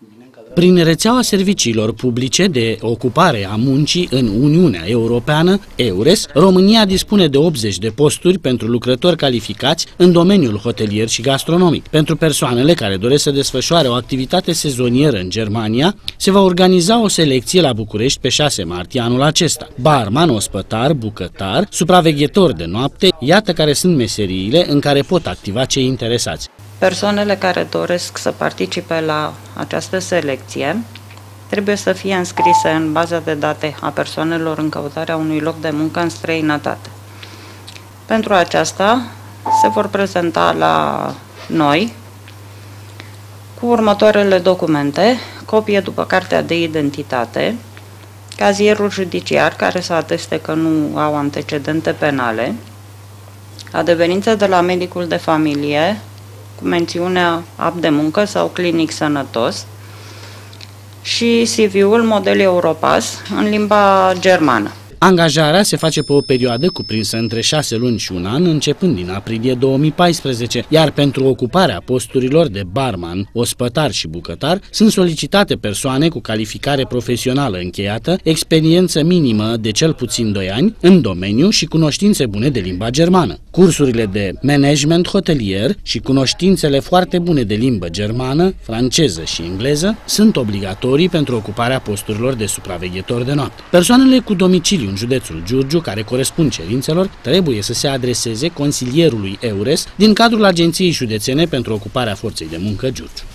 Prin rețeaua serviciilor publice de ocupare a muncii în Uniunea Europeană, EURES, România dispune de 80 de posturi pentru lucrători calificați în domeniul hotelier și gastronomic. Pentru persoanele care doresc să desfășoare o activitate sezonieră în Germania, se va organiza o selecție la București pe 6 martie anul acesta. Barman, ospătar, bucătar, supraveghetor de noapte, iată care sunt meseriile în care pot activa cei interesați. Persoanele care doresc să participe la această selecție trebuie să fie înscrise în baza de date a persoanelor în căutarea unui loc de muncă în străinătate. Pentru aceasta se vor prezenta la noi cu următoarele documente: copie după cartea de identitate, cazierul judiciar care să ateste că nu au antecedente penale, adeverință de la medicul de familie cu mențiunea apt de muncă sau clinic sănătos și CV-ul model Europass în limba germană. Angajarea se face pe o perioadă cuprinsă între 6 luni și un an, începând din aprilie 2014, iar pentru ocuparea posturilor de barman, ospătar și bucătar sunt solicitate persoane cu calificare profesională încheiată, experiență minimă de cel puțin 2 ani în domeniu și cunoștințe bune de limba germană. Cursurile de management hotelier și cunoștințele foarte bune de limbă germană, franceză și engleză sunt obligatorii pentru ocuparea posturilor de supraveghetor de noapte. Persoanele cu domiciliu în județul Giurgiu, care corespund cerințelor, trebuie să se adreseze consilierului EURES din cadrul Agenției Județene pentru Ocuparea Forței de Muncă Giurgiu.